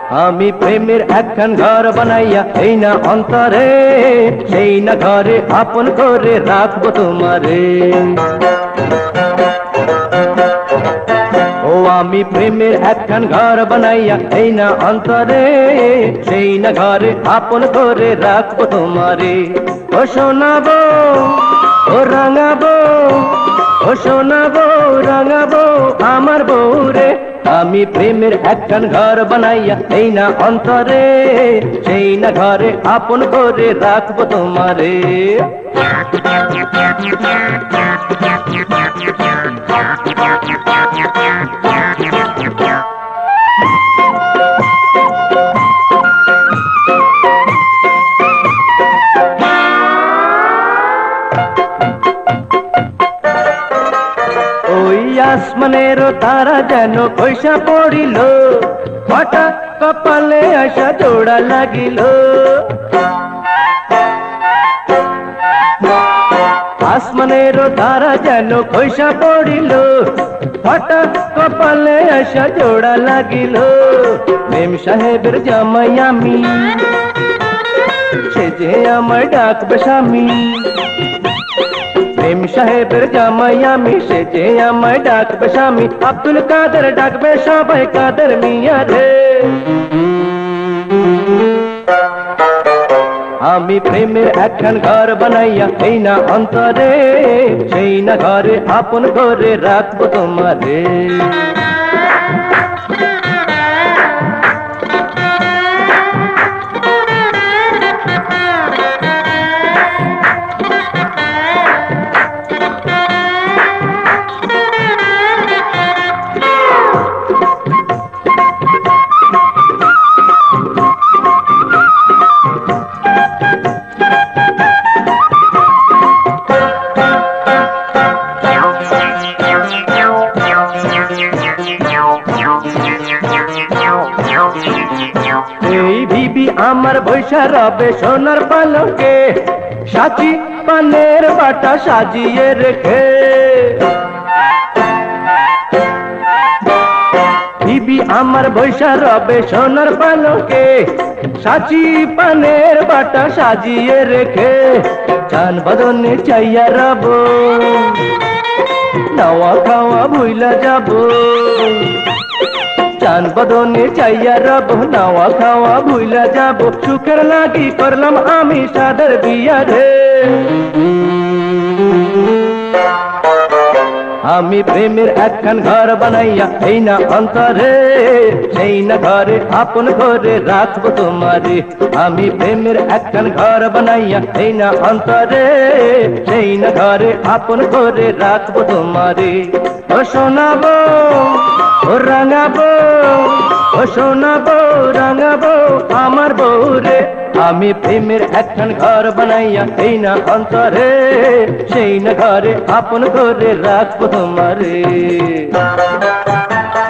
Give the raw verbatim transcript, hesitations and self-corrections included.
আমি প্রেমের একখান ঘর বানাইয়া এই না অন্তরে, সেই না ঘরে আপন করে রাখবো তোমারে। ও আমি প্রেমের একখান ঘর বানাইয়া এই না অন্তরে, সেই না ঘরে আপন করে রাখবো তোমারে। ও শোনাবো ও রাঙাবো, ও শোনাবো রাঙাবো আমার বউরে। আমি প্রেমের একখান ঘর বানাইয়া এই না অন্তরে, সেই না ঘরে আপন করে রাখবো তোমারে। ওই আসমানেরও তারা যেন পয়সা পড়িল, হঠাৎ কপালে আসা জোড়া লাগিল। আসমানেরও তারা যেন পয়সা পড়িল, হঠাৎ কপালে আসা জোড়া লাগিল। মেম সাহেবের জামাই আমি, সে যে আমার ডাকবে স্বামী। মেম সাহেবের জামাই আমি, সে যে আমায় ডাকবে স্বামী। আব্দুল কাদের ডাকবে সবাই কাদের মিয়া রে। আমি প্রেমের একখান ঘর বানাইয়া এই না অন্তরে, সেই না ঘরে আপন করে রাখবো তোমারে। এই বিবি আমার বৈশা রবে সোনার পালকে, সাচি পানের বাটা সাজিয়ে রেখে। বিবি আমার বৈশা রবে সোনার পালকে, সাচি পানের বাটা সাজিয়ে রেখে। চান বদনে চাইয়া রব, নাওয়া খাওয়া ভুইলা যাব। চান বদনে চাইয়া রব, নাওয়া খাওয়া ভুইলা যাব। সুখের লাগি করলাম আমি সাদের বিয়া রে। আমি প্রেমের একখান ঘর বানাইয়া এই না অন্তরে, সেই না ঘরে আপন করে রাখবো তোমারে। আমি প্রেমের একখান ঘর বানাইয়া এই না অন্তরে, সেই না ঘরে আপন করে রাখবো তোমারে। ও শোনাবো ও রাঙাবো, ও শোনাবো রাঙাবো আমার বউরে। আমি প্রেমের একখান ঘর বানাইয়া এই না অন্তরে, সেই না ঘরে আপন করে রাখবো তোমারে।